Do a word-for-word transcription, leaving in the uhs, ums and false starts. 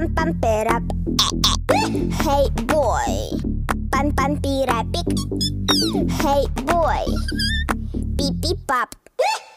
pam pam perap. Hey boy, pan pan pirapik. Hey boy, pipi pap.